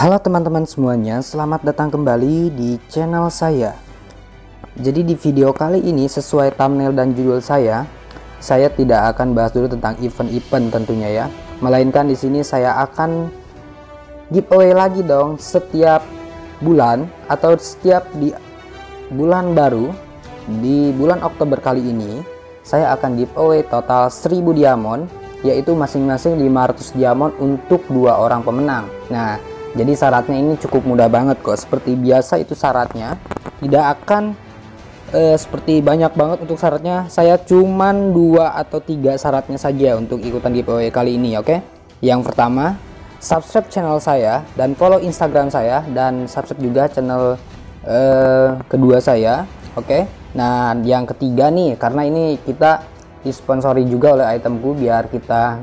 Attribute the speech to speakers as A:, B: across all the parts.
A: Halo teman-teman semuanya, selamat datang kembali di channel saya. Jadi di video kali ini sesuai thumbnail dan judul saya tidak akan bahas dulu tentang event-event tentunya ya. Melainkan di sini saya akan giveaway lagi dong setiap bulan atau setiap di bulan baru. Di bulan Oktober kali ini saya akan giveaway total 1000 diamond, yaitu masing-masing 500 diamond untuk 2 orang pemenang. Nah, jadi syaratnya ini cukup mudah banget kok. Seperti biasa itu syaratnya tidak akan seperti banyak banget untuk syaratnya. Saya cuman 2 atau 3 syaratnya saja untuk ikutan giveaway kali ini, oke? Yang pertama, subscribe channel saya dan follow Instagram saya, dan subscribe juga channel kedua saya, oke? Nah, yang ketiga nih, karena ini kita disponsori juga oleh Itemku biar kita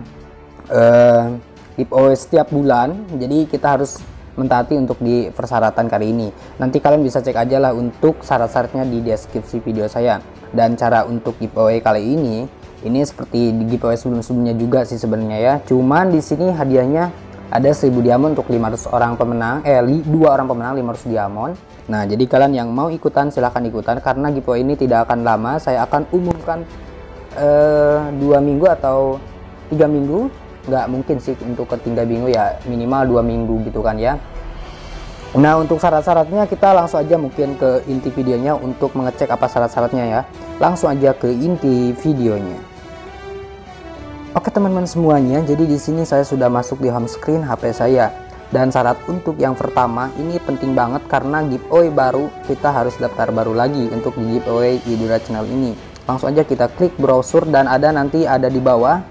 A: giveaway setiap bulan, jadi kita harus mentaati untuk di persyaratan kali ini. Nanti kalian bisa cek aja lah untuk syarat-syaratnya di deskripsi video saya. Dan cara untuk giveaway kali ini seperti di giveaway sebelum-sebelumnya juga sih sebenarnya ya. Cuman di sini hadiahnya ada 1000 diamond untuk 500 orang pemenang, 2 orang pemenang 500 diamond. Nah, jadi kalian yang mau ikutan silahkan ikutan, karena giveaway ini tidak akan lama. Saya akan umumkan 2 minggu atau 3 minggu. Nggak mungkin sih untuk ketiga minggu ya, minimal 2 minggu gitu kan ya. Nah, untuk syarat-syaratnya kita langsung aja mungkin ke inti videonya untuk mengecek apa syarat-syaratnya ya. Langsung aja ke inti videonya. Oke teman-teman semuanya, jadi di sini saya sudah masuk di home screen HP saya. Dan syarat untuk yang pertama ini penting banget, karena giveaway baru kita harus daftar baru lagi untuk di giveaway Idura channel ini. Langsung aja kita klik browser dan nanti ada di bawah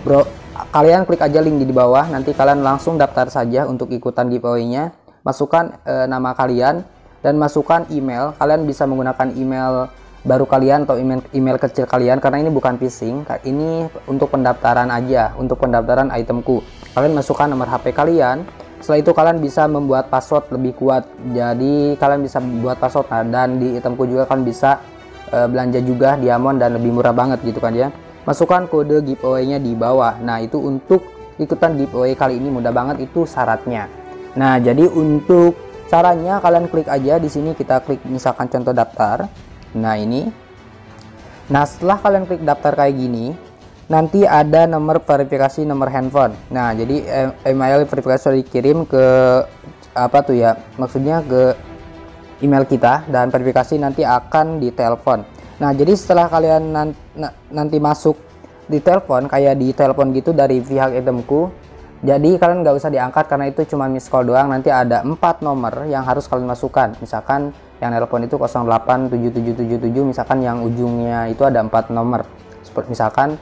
A: kalian klik aja link di bawah, nanti kalian langsung daftar saja untuk ikutan giveaway-nya. Masukkan nama kalian dan masukkan email. Kalian bisa menggunakan email baru kalian atau email kecil kalian, karena ini bukan phishing. Ini untuk pendaftaran aja, untuk pendaftaran Itemku. Kalian masukkan nomor HP kalian. Setelah itu kalian bisa membuat password lebih kuat. Jadi kalian bisa membuat password, dan di Itemku juga kalian bisa belanja juga diamond dan lebih murah banget gitu kan ya. Masukkan kode giveaway-nya di bawah. Nah, itu untuk ikutan giveaway kali ini mudah banget itu syaratnya. Nah, jadi untuk caranya kalian klik aja di sini, kita klik misalkan contoh daftar. Nah, ini. Nah, setelah kalian klik daftar kayak gini, nanti ada nomor verifikasi nomor handphone. Nah, jadi email verifikasi sudah dikirim ke apa tuh ya? Maksudnya ke email kita, dan verifikasi nanti akan ditelepon. Nah, jadi setelah kalian nanti masuk di telepon, kayak di telepon gitu dari pihak Itemku, jadi kalian nggak usah diangkat karena itu cuma miss call doang. Nanti ada 4 nomor yang harus kalian masukkan. Misalkan yang telepon itu 087777, misalkan yang ujungnya itu ada 4 nomor. Seperti misalkan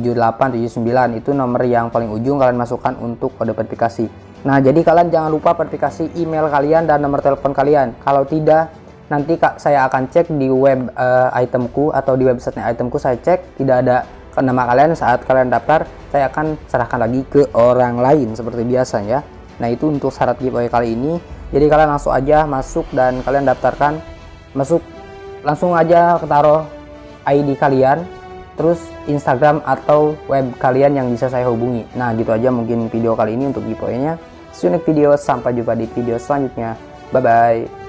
A: 7879, itu nomor yang paling ujung kalian masukkan untuk kode verifikasi. Nah, jadi kalian jangan lupa verifikasi email kalian dan nomor telepon kalian. Kalau tidak, nanti saya akan cek di web Itemku atau di websitenya Itemku, saya cek tidak ada nama kalian. Saat kalian daftar, saya akan serahkan lagi ke orang lain seperti biasa ya. Nah, itu untuk syarat giveaway kali ini. Jadi kalian langsung aja masuk dan kalian daftarkan, masuk langsung aja taruh ID kalian, terus Instagram atau web kalian yang bisa saya hubungi. Nah, gitu aja mungkin video kali ini untuk giveaway-nya. See you next video, sampai jumpa di video selanjutnya. Bye bye.